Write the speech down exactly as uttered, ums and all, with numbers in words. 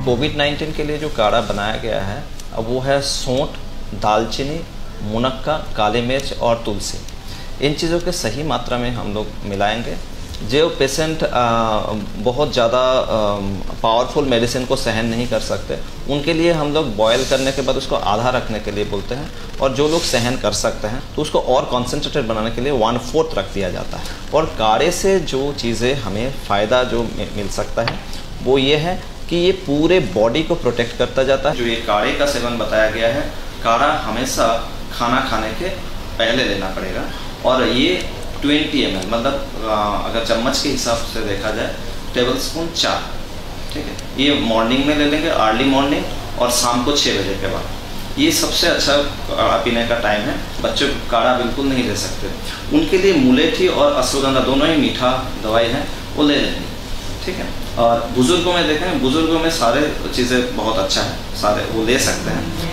Covid nineteen के लिए जो काढ़ा बनाया गया है अब वो है सौंठ, दालचीनी, मुनक्का, काली मिर्च और तुलसी। इन चीज़ों के सही मात्रा में हम लोग मिलाएंगे। जो पेशेंट बहुत ज़्यादा पावरफुल मेडिसिन को सहन नहीं कर सकते उनके लिए हम लोग बॉयल करने के बाद उसको आधा रखने के लिए बोलते हैं, और जो लोग सहन कर सकते हैं तो उसको और कॉन्सेंट्रेटेड बनाने के लिए वन फोर्थ रख दिया जाता है। और काढ़े से जो चीज़ें हमें फ़ायदा जो मिल सकता है वो ये है कि ये पूरे बॉडी को प्रोटेक्ट करता जाता है। जो ये काढ़े का सेवन बताया गया है, काढ़ा हमेशा खाना खाने के पहले लेना पड़ेगा, और ये ट्वेंटी एम एल मतलब अगर चम्मच के हिसाब से देखा जाए टेबल स्पून चार, ठीक है। ये मॉर्निंग में ले लेंगे, अर्ली मॉर्निंग, और शाम को छः बजे के बाद। ये सबसे अच्छा काढ़ा पीने का टाइम है। बच्चे काढ़ा बिल्कुल नहीं ले सकते, उनके लिए मुलेठी और अश्वगंधा दोनों ही मीठा दवाई है, वो ले लेंगे, ठीक है। और बुज़ुर्गों में देखें, बुज़ुर्गों में सारे चीज़ें बहुत अच्छा है, सारे वो ले सकते हैं।